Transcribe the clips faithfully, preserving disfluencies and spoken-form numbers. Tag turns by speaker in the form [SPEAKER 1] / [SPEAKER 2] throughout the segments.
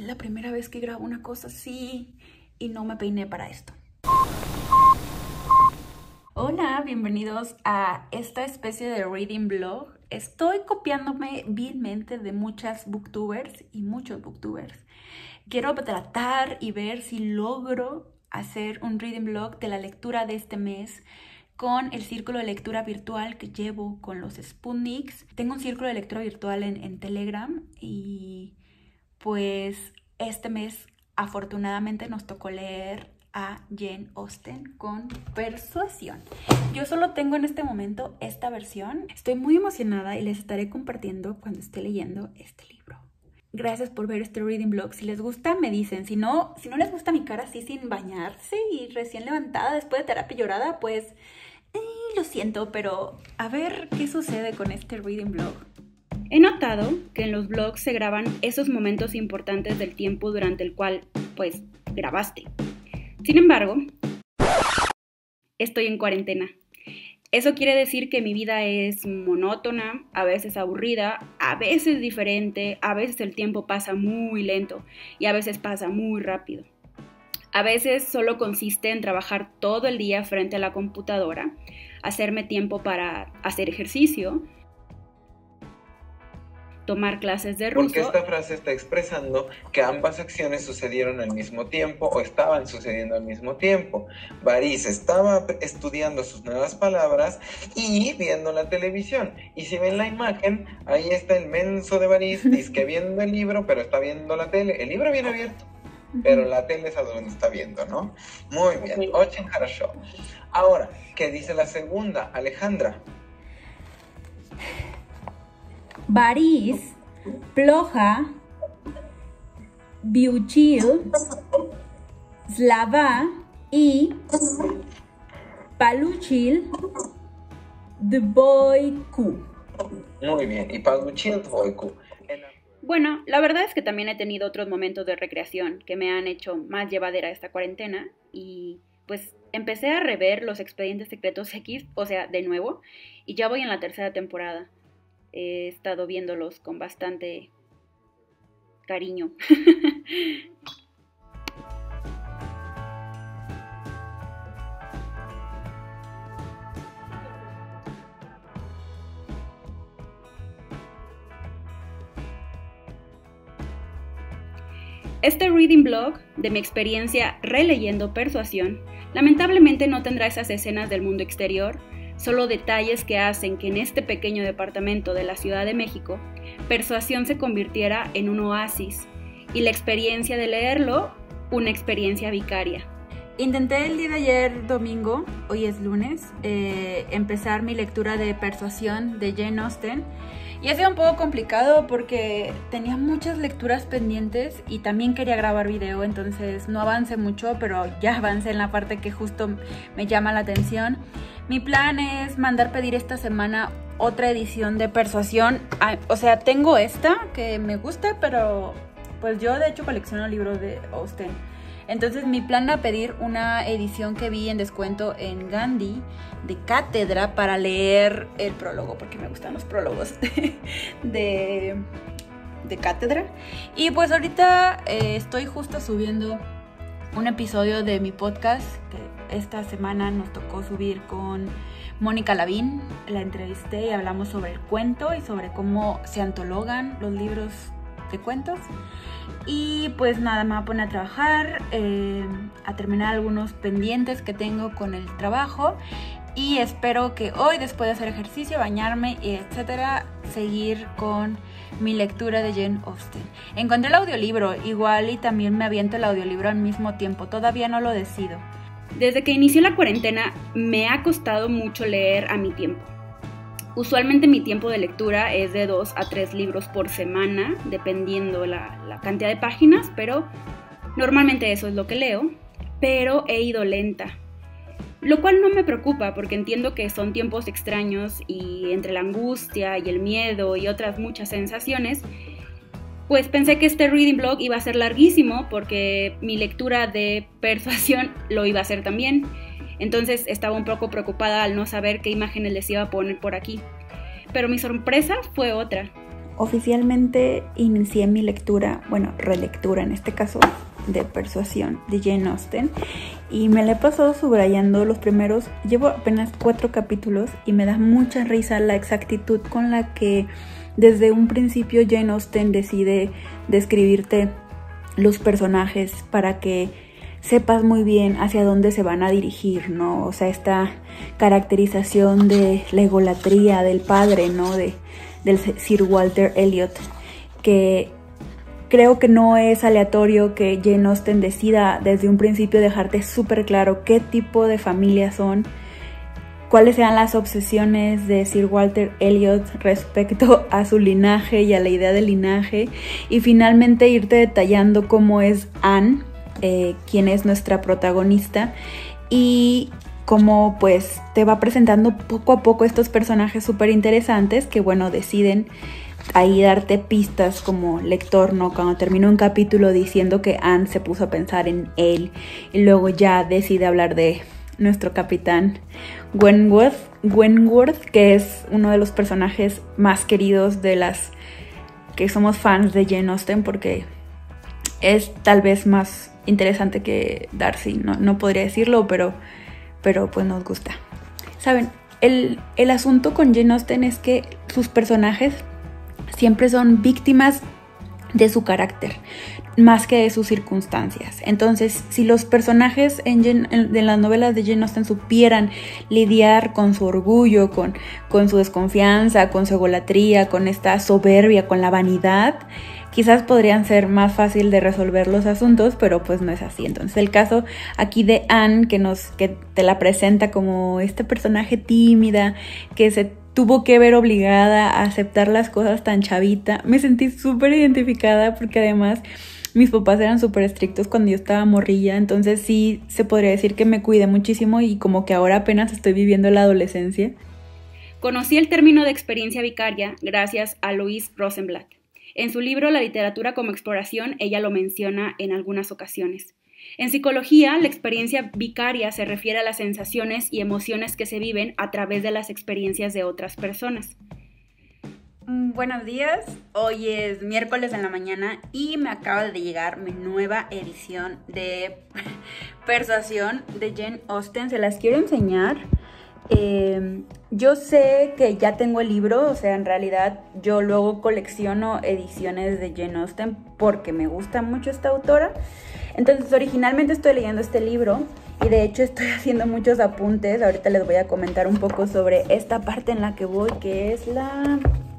[SPEAKER 1] Es la primera vez que grabo una cosa así y no me peiné para esto. Hola, bienvenidos a esta especie de reading blog. Estoy copiándome vilmente de muchas booktubers y muchos booktubers. Quiero tratar y ver si logro hacer un reading blog de la lectura de este mes con el círculo de lectura virtual que llevo con los Sputniks. Tengo un círculo de lectura virtual en, en Telegram y pues este mes afortunadamente nos tocó leer a Jane Austen con Persuasión. Yo solo tengo en este momento esta versión. Estoy muy emocionada y les estaré compartiendo cuando esté leyendo este libro. Gracias por ver este reading blog. Si les gusta, me dicen. Si no, si no les gusta mi cara así sin bañarse y recién levantada después de terapia llorada, pues eh, lo siento, pero a ver qué sucede con este reading blog.
[SPEAKER 2] He notado que en los blogs se graban esos momentos importantes del tiempo durante el cual, pues, grabaste. Sin embargo, estoy en cuarentena. Eso quiere decir que mi vida es monótona, a veces aburrida, a veces diferente, a veces el tiempo pasa muy lento y a veces pasa muy rápido. A veces solo consiste en trabajar todo el día frente a la computadora, hacerme tiempo para hacer ejercicio, tomar clases de ruso.
[SPEAKER 3] Porque esta frase está expresando que ambas acciones sucedieron al mismo tiempo o estaban sucediendo al mismo tiempo. Varys estaba estudiando sus nuevas palabras y viendo la televisión. Y si ven la imagen, ahí está el menso de Varys, dizque viendo el libro, pero está viendo la tele. El libro viene abierto, pero la tele es a donde está viendo, ¿no? Muy bien, Очень хорошо. Ahora, ¿qué dice la segunda, Alejandra?
[SPEAKER 1] Varys, Ploja, Biuchil, Slava y Paluchil Dvoiku.
[SPEAKER 3] Muy bien, y Paluchil Dvoiku.
[SPEAKER 2] Bueno, la verdad es que también he tenido otros momentos de recreación que me han hecho más llevadera esta cuarentena y pues empecé a rever los Expedientes Secretos X, o sea, de nuevo, y ya voy en la tercera temporada. He estado viéndolos con bastante cariño. Este reading blog de mi experiencia releyendo Persuasión lamentablemente no tendrá esas escenas del mundo exterior, solo detalles que hacen que en este pequeño departamento de la Ciudad de México, Persuasión se convirtiera en un oasis y la experiencia de leerlo, una experiencia vicaria.
[SPEAKER 1] Intenté el día de ayer, domingo, hoy es lunes, eh, empezar mi lectura de Persuasión de Jane Austen. Y ha sido un poco complicado porque tenía muchas lecturas pendientes y también quería grabar video, entonces no avancé mucho, pero ya avancé en la parte que justo me llama la atención. Mi plan es mandar pedir esta semana otra edición de Persuasión. O sea, tengo esta que me gusta, pero pues yo de hecho colecciono libros de Austen. Entonces mi plan era pedir una edición que vi en descuento en Gandhi de Cátedra para leer el prólogo, porque me gustan los prólogos de, de Cátedra. Y pues ahorita eh, estoy justo subiendo un episodio de mi podcast que esta semana nos tocó subir con Mónica Lavín. La entrevisté y hablamos sobre el cuento y sobre cómo se antologan los libros de cuentos. Y pues nada, me voy a poner a trabajar, eh, a terminar algunos pendientes que tengo con el trabajo y espero que hoy, después de hacer ejercicio, bañarme y etcétera, seguir con mi lectura de Jane Austen. Encontré el audiolibro, igual y también me aviento el audiolibro al mismo tiempo, todavía no lo decido.
[SPEAKER 2] Desde que inició la cuarentena me ha costado mucho leer a mi tiempo. Usualmente mi tiempo de lectura es de dos a tres libros por semana, dependiendo la, la cantidad de páginas, pero normalmente eso es lo que leo, pero he ido lenta. Lo cual no me preocupa porque entiendo que son tiempos extraños y entre la angustia y el miedo y otras muchas sensaciones, pues pensé que este reading blog iba a ser larguísimo porque mi lectura de Persuasión lo iba a hacer también. Entonces estaba un poco preocupada al no saber qué imágenes les iba a poner por aquí. Pero mi sorpresa fue otra.
[SPEAKER 1] oficialmente inicié mi lectura, bueno, relectura en este caso, de Persuasión de Jane Austen, y me la he pasado subrayando los primeros, llevo apenas cuatro capítulos y me da mucha risa la exactitud con la que desde un principio Jane Austen decide describirte los personajes para que sepas muy bien hacia dónde se van a dirigir, ¿no? O sea, esta caracterización de la egolatría del padre, ¿no? De, del Sir Walter Elliot, que creo que no es aleatorio que Jane Austen decida desde un principio dejarte súper claro qué tipo de familia son, cuáles sean las obsesiones de Sir Walter Elliot respecto a su linaje y a la idea del linaje, y finalmente irte detallando cómo es Anne, eh, quien es nuestra protagonista, y cómo pues te va presentando poco a poco estos personajes súper interesantes que, bueno, deciden ahí darte pistas como lector, ¿no? Cuando termina un capítulo diciendo que Anne se puso a pensar en él y luego ya decide hablar de nuestro capitán Wentworth, Wentworth, que es uno de los personajes más queridos de las que somos fans de Jane Austen, porque es tal vez más interesante que Darcy, no, no podría decirlo, pero, pero pues nos gusta. Saben, el, el asunto con Jane Austen es que sus personajes siempre son víctimas de su carácter, más que de sus circunstancias. Entonces, si los personajes en, Jane, en, en las novelas de Jane Austen supieran lidiar con su orgullo, con, con su desconfianza, con su egolatría, con esta soberbia, con la vanidad, quizás podrían ser más fácil de resolver los asuntos, pero pues no es así. Entonces el caso aquí de Anne, que, nos, que te la presenta como este personaje tímida, que se tuvo que ver obligada a aceptar las cosas tan chavita, me sentí súper identificada porque además mis papás eran súper estrictos cuando yo estaba morrilla, entonces sí se podría decir que me cuidé muchísimo y como que ahora apenas estoy viviendo la adolescencia.
[SPEAKER 2] Conocí el término de experiencia vicaria gracias a Louise Rosenblatt. En su libro La literatura como exploración, ella lo menciona en algunas ocasiones. En psicología, la experiencia vicaria se refiere a las sensaciones y emociones que se viven a través de las experiencias de otras personas.
[SPEAKER 1] Buenos días, hoy es miércoles en la mañana y me acaba de llegar mi nueva edición de Persuasión de Jane Austen. Se las quiero enseñar. Eh, yo sé que ya tengo el libro, o sea, en realidad yo luego colecciono ediciones de Jane Austen porque me gusta mucho esta autora. Entonces, originalmente estoy leyendo este libro y de hecho estoy haciendo muchos apuntes. Ahorita les voy a comentar un poco sobre esta parte en la que voy, que es la...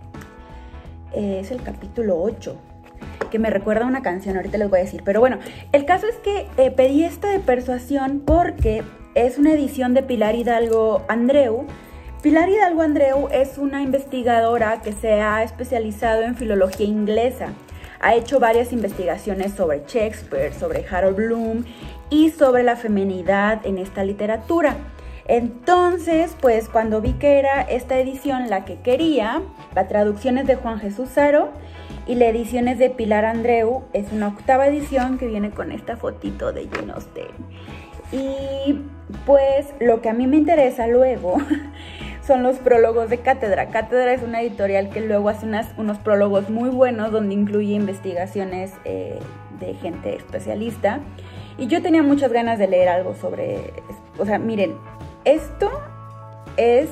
[SPEAKER 1] Eh, es el capítulo ocho, que me recuerda a una canción, ahorita les voy a decir. Pero bueno, el caso es que eh, pedí esta de Persuasión porque es una edición de Pilar Hidalgo Andreu. Pilar Hidalgo Andreu es una investigadora que se ha especializado en filología inglesa. Ha hecho varias investigaciones sobre Shakespeare, sobre Harold Bloom y sobre la feminidad en esta literatura. Entonces, pues cuando vi que era esta edición la que quería, la traducción es de Juan Jesús Saro y la edición es de Pilar Andreu, es una octava edición que viene con esta fotito de Jane Austen. Y pues lo que a mí me interesa luego son los prólogos de Cátedra. Cátedra es una editorial que luego hace unas, unos prólogos muy buenos donde incluye investigaciones eh, de gente especialista. Y yo tenía muchas ganas de leer algo sobre... O sea, miren, esto es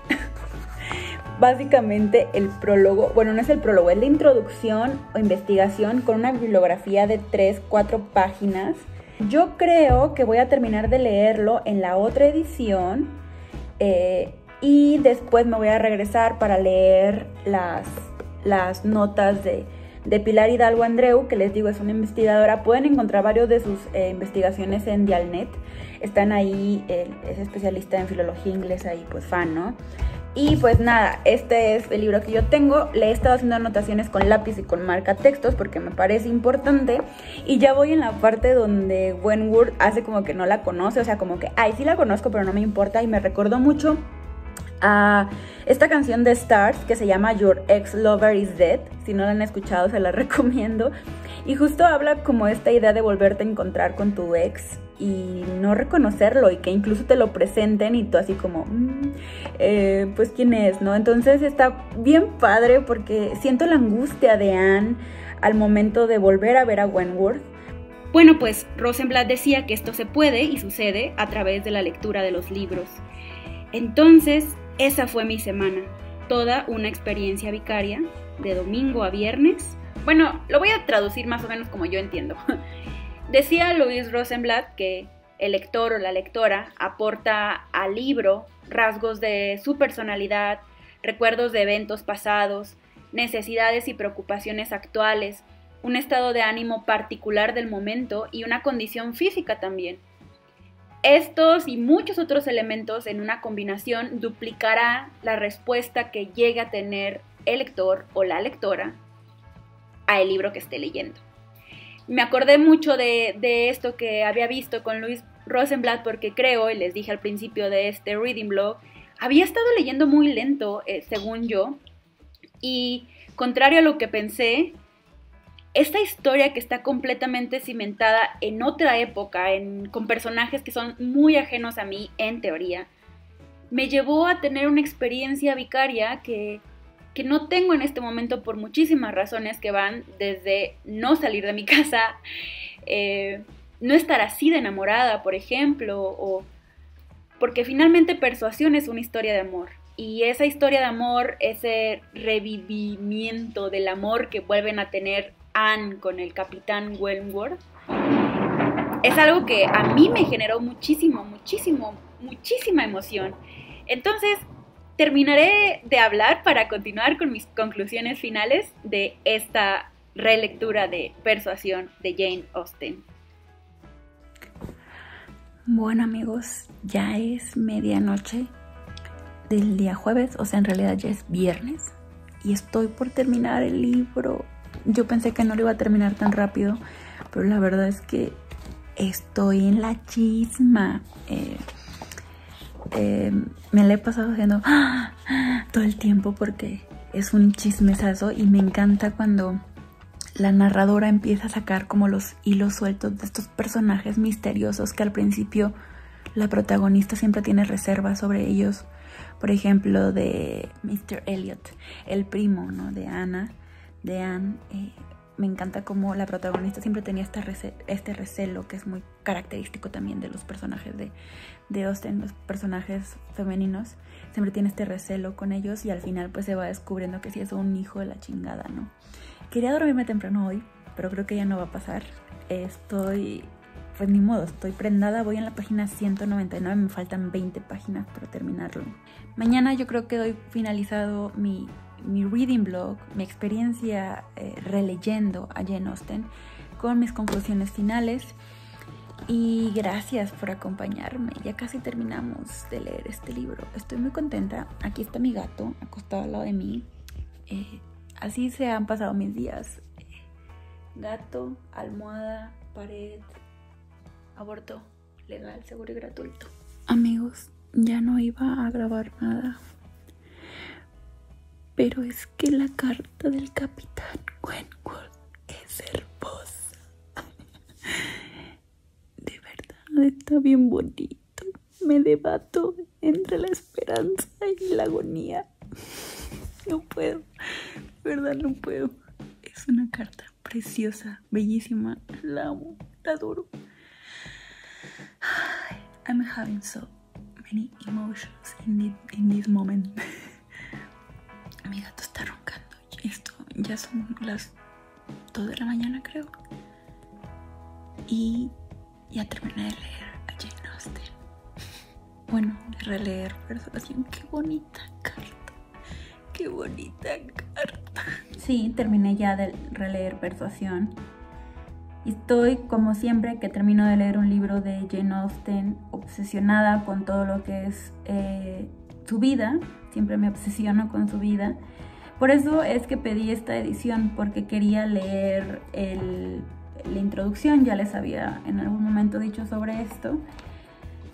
[SPEAKER 1] básicamente el prólogo. Bueno, no es el prólogo, es la introducción o investigación con una bibliografía de tres, cuatro páginas. Yo creo que voy a terminar de leerlo en la otra edición eh, y después me voy a regresar para leer las, las notas de, de Pilar Hidalgo Andreu, que les digo es una investigadora. Pueden encontrar varios de sus eh, investigaciones en Dialnet. Están ahí, eh, es especialista en filología inglesa y pues fan, ¿no? Y pues nada, este es el libro que yo tengo. Le he estado haciendo anotaciones con lápiz y con marca textos porque me parece importante. Y ya voy en la parte donde Wentworth hace como que no la conoce, o sea, como que, ay, sí la conozco, pero no me importa. Y me recordó mucho a esta canción de Stars que se llama Your Ex Lover is Dead. Si no la han escuchado, se la recomiendo. Y justo habla como esta idea de volverte a encontrar con tu ex y no reconocerlo, y que incluso te lo presenten y tú así como, mmm, eh, pues quién es, ¿no? Entonces está bien padre porque siento la angustia de Anne al momento de volver a ver a Wentworth.
[SPEAKER 2] Bueno, pues Rosenblatt decía que esto se puede y sucede a través de la lectura de los libros. Entonces, esa fue mi semana, toda una experiencia vicaria, de domingo a viernes. Bueno, lo voy a traducir más o menos como yo entiendo. Decía Louise Rosenblatt que el lector o la lectora aporta al libro rasgos de su personalidad, recuerdos de eventos pasados, necesidades y preocupaciones actuales, un estado de ánimo particular del momento y una condición física también. Estos y muchos otros elementos en una combinación duplicará la respuesta que llegue a tener el lector o la lectora al libro que esté leyendo. Me acordé mucho de, de esto que había visto con Louise Rosenblatt porque creo, y les dije al principio de este reading blog, había estado leyendo muy lento, eh, según yo, y contrario a lo que pensé, esta historia que está completamente cimentada en otra época, en, con personajes que son muy ajenos a mí, en teoría, me llevó a tener una experiencia vicaria que, que no tengo en este momento por muchísimas razones que van desde no salir de mi casa, eh, no estar así de enamorada, por ejemplo, o porque finalmente Persuasión es una historia de amor. Y esa historia de amor, ese revivimiento del amor que vuelven a tener Anne con el capitán Wentworth, es algo que a mí me generó muchísimo, muchísimo, muchísima emoción. Entonces, terminaré de hablar para continuar con mis conclusiones finales de esta relectura de Persuasión de Jane Austen.
[SPEAKER 1] Bueno, amigos, ya es medianoche del día jueves, o sea, en realidad ya es viernes y estoy por terminar el libro. Yo pensé que no lo iba a terminar tan rápido, pero la verdad es que estoy en la chisma. Eh, eh, me la he pasado haciendo ¡ah! todo el tiempo porque es un chismesazo y me encanta cuando la narradora empieza a sacar como los hilos sueltos de estos personajes misteriosos que al principio la protagonista siempre tiene reservas sobre ellos. Por ejemplo, de mister Elliot, el primo, ¿no? de Anna, de Anne. Eh, me encanta cómo la protagonista siempre tenía este, rece este recelo que es muy característico también de los personajes de, de Austen, los personajes femeninos. Siempre tiene este recelo con ellos y al final pues se va descubriendo que sí es un hijo de la chingada, ¿no? Quería dormirme temprano hoy, pero creo que ya no va a pasar. Estoy, pues ni modo, estoy prendada. Voy en la página ciento noventa y nueve, me faltan veinte páginas para terminarlo. Mañana yo creo que doy finalizado mi, mi reading blog, mi experiencia eh, releyendo a Jane Austen, con mis conclusiones finales. Y gracias por acompañarme. Ya casi terminamos de leer este libro. Estoy muy contenta. Aquí está mi gato acostado al lado de mí. Eh, así se han pasado mis días. Eh, gato, almohada, pared, aborto legal, seguro y gratuito. Amigos, ya no iba a grabar nada, pero es que la carta del capitán Wentworth es hermosa. De verdad, está bien bonito. Me debato entre la esperanza y la agonía. No puedo, de verdad no puedo. Es una carta preciosa, bellísima. La amo, la adoro. I'm having so many emotions in, it, in this moment. Mi gato está roncando. Esto ya son las dos de la mañana, creo. Y ya terminé de leer a Jane Austen. Bueno, de releer Persuasión. Qué bonita carta. Qué bonita carta. Sí, terminé ya de releer Persuasión. Y estoy, como siempre, que termino de leer un libro de Jane Austen, obsesionada con todo lo que es eh, su vida. Siempre me obsesiono con su vida. Por eso es que pedí esta edición, porque quería leer el, la introducción. Ya les había en algún momento dicho sobre esto.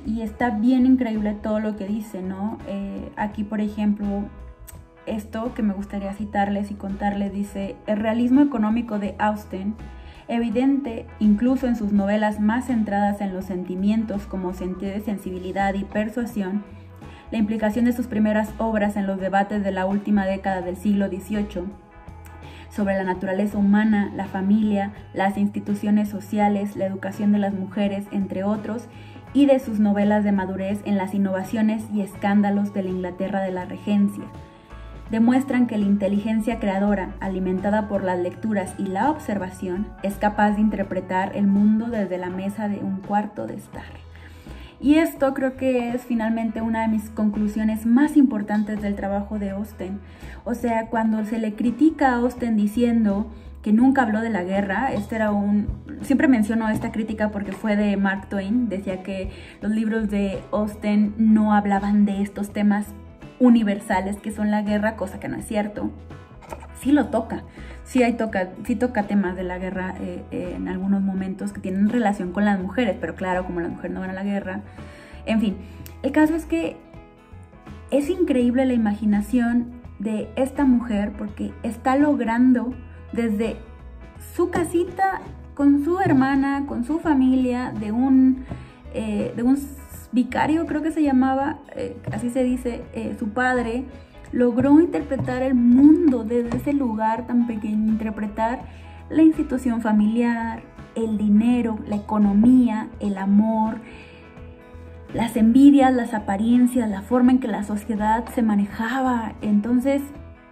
[SPEAKER 1] y está bien increíble todo lo que dice, ¿no? Eh, aquí, por ejemplo, esto que me gustaría citarles y contarles, dice: el realismo económico de Austen, evidente incluso en sus novelas más centradas en los sentimientos como sentido de sensibilidad y persuasión, la implicación de sus primeras obras en los debates de la última década del siglo dieciocho, sobre la naturaleza humana, la familia, las instituciones sociales, la educación de las mujeres, entre otros, y de sus novelas de madurez en las innovaciones y escándalos de la Inglaterra de la Regencia, demuestran que la inteligencia creadora, alimentada por las lecturas y la observación, es capaz de interpretar el mundo desde la mesa de un cuarto de estar. Y esto creo que es finalmente una de mis conclusiones más importantes del trabajo de Austen. O sea, cuando se le critica a Austen diciendo que nunca habló de la guerra, este era un... Siempre menciono esta crítica porque fue de Mark Twain, decía que los libros de Austen no hablaban de estos temas universales que son la guerra, cosa que no es cierto. Sí lo toca, sí, hay toca, sí toca temas de la guerra eh, eh, en algunos momentos que tienen relación con las mujeres, pero claro, como las mujeres no van a la guerra, en fin, el caso es que es increíble la imaginación de esta mujer porque está logrando desde su casita con su hermana, con su familia, de un, eh, de un vicario, creo que se llamaba, eh, así se dice, eh, su padre, logró interpretar el mundo desde ese lugar tan pequeño, interpretar la institución familiar, el dinero, la economía, el amor, las envidias, las apariencias, la forma en que la sociedad se manejaba. Entonces,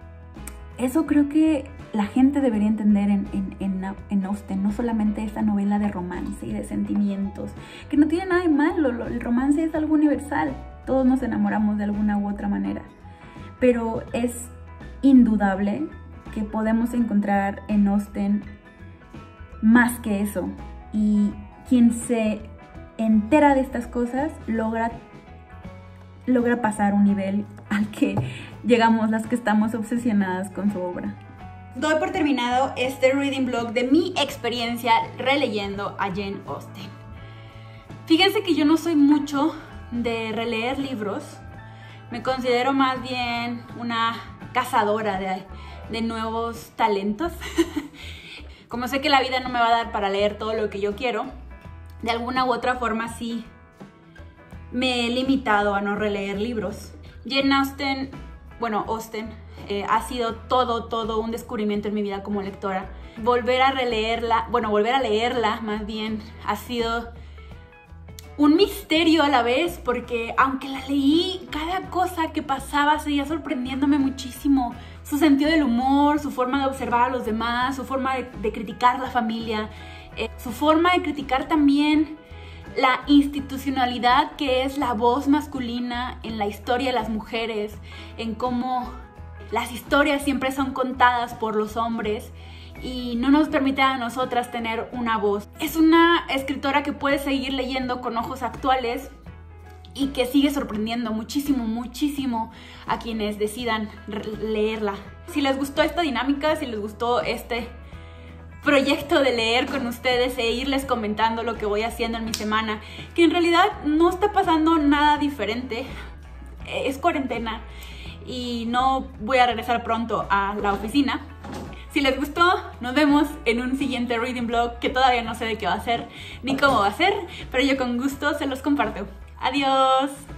[SPEAKER 1] eso creo que la gente debería entender en, en, en, en Austen, no solamente esta novela de romance y de sentimientos, que no tiene nada de malo, el romance es algo universal, todos nos enamoramos de alguna u otra manera, pero es indudable que podemos encontrar en Austen más que eso, y quien se entera de estas cosas logra, logra pasar un nivel al que llegamos las que estamos obsesionadas con su obra.
[SPEAKER 2] Doy por terminado este reading blog de mi experiencia releyendo a Jane Austen. Fíjense que yo no soy mucho de releer libros, me considero más bien una cazadora de, de nuevos talentos. Como sé que la vida no me va a dar para leer todo lo que yo quiero, de alguna u otra forma sí me he limitado a no releer libros. Jane Austen, bueno, Austen, eh, ha sido todo, todo un descubrimiento en mi vida como lectora. Volver a releerla, bueno, volver a leerla más bien, ha sido un misterio a la vez, porque aunque la leí, cada cosa que pasaba seguía sorprendiéndome muchísimo. Su sentido del humor, su forma de observar a los demás, su forma de, de criticar la familia, eh, su forma de criticar también la institucionalidad que es la voz masculina en la historia de las mujeres, en cómo las historias siempre son contadas por los hombres y no nos permite a nosotras tener una voz. Es una escritora que puede seguir leyendo con ojos actuales y que sigue sorprendiendo muchísimo, muchísimo a quienes decidan leerla. Si les gustó esta dinámica, si les gustó este proyecto de leer con ustedes e irles comentando lo que voy haciendo en mi semana, que en realidad no está pasando nada diferente, es cuarentena y no voy a regresar pronto a la oficina. Si les gustó, nos vemos en un siguiente reading blog que todavía no sé de qué va a ser ni cómo va a ser, pero yo con gusto se los comparto. Adiós.